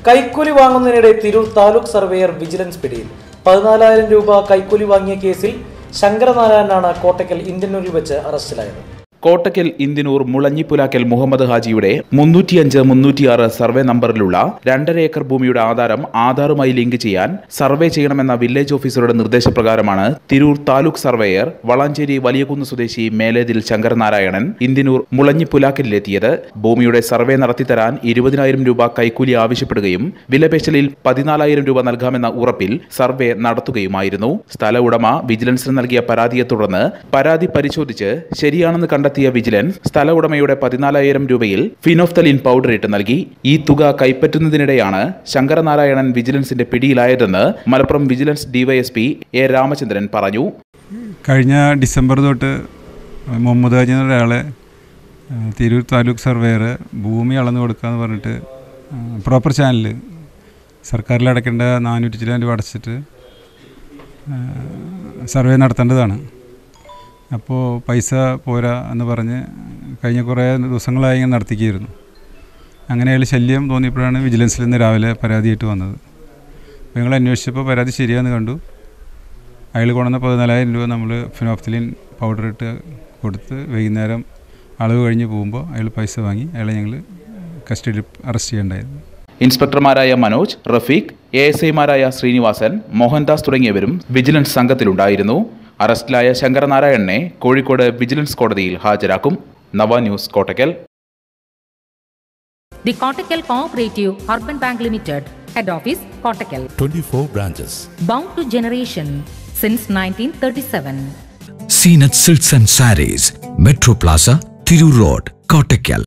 കൈക്കൂലി വാങ്ങുന്നതിനിടെ Tirur taluk surveyor vigilance പിടിയിൽ. 14,000 രൂപ കൈക്കൂലി വാങ്ങിയ കേസിൽ ശങ്കരനാരായണനാണ് കോട്ടയ്ക്കൽ ഇന്ത്യന്നൂരിൽ വെച്ച് അറസ്റ്റിലായത്. കോട്ടയ്ക്കൽ ഇന്ത്യന്നൂർ മുളഞ്ഞിപ്പുലാക്കൽ മുഹമ്മദ് ഹാജിയുടെ 305-306 സർവേ നമ്പറിലുള്ള 2.5 ഏക്കർ ഭൂമിയുടെ ആധാറുമായി ലിങ്ക് ചെയ്യാൻ സർവേ ചെയ്യണമെന്ന വില്ലേജ് ഓഫീസറുടെ നിർദ്ദേശപ്രകാരമാണ് തിരൂർ താലൂക്ക് സർവേയർ വളാഞ്ചേരി വലിയകുന്ന് സ്വദേശി മേലേതിൽ ശങ്കരനാരായണൻ ഇന്ത്യന്നൂർ മുളഞ്ഞിപ്പുലാക്കലിലെത്തിയത്. ഭൂമിയുടെ സർവേ നടത്തിത്തരാൻ 20,000 രൂപ കൈക്കൂലി ആവശ്യപ്പെടുകയും വിലപേശലിൽ 14,000 രൂപ നൽകാമെന്ന ഉറപ്പിൽ സർവേ നടത്തുകയുമായിരുന്നു. സ്ഥല ഉടമ വിജിലൻസിന് നൽകിയ പരാതിയെ തുടർന്ന് പരാതി പരിശോധിച്ച് ശരിയാണെന്ന് കണ്ടെത്തിയ വിജിലൻസ് സ്ഥല ഉടമയുടെ 14,000 രൂപയിൽ ഫിനോഫ്തലിൻ പൗഡർ ഇട്ട് നൽകി. ഈ തുക കൈപ്പറ്റുന്നതിനിടെയാണ് ശങ്കരനാരായണൻ വിജിലൻസിന്റെ പിടിയിലായതെന്ന് Malappuram vigilance DYSP A Ramachandran പറഞ്ഞു. കഴിഞ്ഞ ഡിസംബർ തൊട്ട് മുഹമ്മദ് ഹാജി എന്ന ഒരാളെ തിരൂർ താലൂക്ക് സർവേയർ ഭൂമി അളന്നു കൊടുക്കാന്ന് പറഞ്ഞിട്ട് പ്രോപ്പർ ചാനൽ സർക്കാരിൽ അടയ്ക്കേണ്ട 400 ചില രൂപ അടച്ചിട്ട് സർവേ നടത്തേണ്ടതാണ്. അപ്പോൾ പൈസ പോരാ എന്ന് പറഞ്ഞ് കഴിഞ്ഞ കുറേ ദിവസങ്ങളായി ഇങ്ങനെ നടത്തിക്കുകയായിരുന്നു. അങ്ങനെ അയാൾ ശല്യം തോന്നിയപ്പോഴാണ് വിജിലൻസിൽ നിന്ന് രാവിലെ പരാതിയായിട്ട് വന്നത്. അപ്പോൾ ഞങ്ങൾ അന്വേഷിച്ചപ്പോൾ പരാതി ശരിയാണെന്ന് കണ്ടു. അയാൾ കൊണ്ടുവന്ന 14,000 രൂപ നമ്മൾ ഫിനോഫ്തലിൻ പൗഡർ ഇട്ട് കൊടുത്ത് വൈകുന്നേരം അളവ് കഴിഞ്ഞ് പോകുമ്പോൾ അയാൾ പൈസ വാങ്ങി അയാളെ ഞങ്ങൾ കസ്റ്റഡിയിൽ അറസ്റ്റ് ചെയ്യേണ്ടായിരുന്നു. ഇൻസ്പെക്ടർമാരായ മനോജ്, റഫീഖ്, ASIമാരായ ശ്രീനിവാസൻ, മോഹൻദാസ് തുടങ്ങിയവരും വിജിലൻസ് സംഘത്തിലുണ്ടായിരുന്നു. അറസ്റ്റിലായ ശങ്കരനാരായണനെ കോഴിക്കോട് വിജിലൻസ് കോടതിയിൽ ഹാജരാക്കും. Nava news, Kottakkal. The Kottakkal Cooperative Urban Bank Limited, Head Office, Kottakkal. 24 branches. Bound to generation since 1937. Seenat Silks and Sarees, Metro Plaza, Thiru Road, Kottakkal.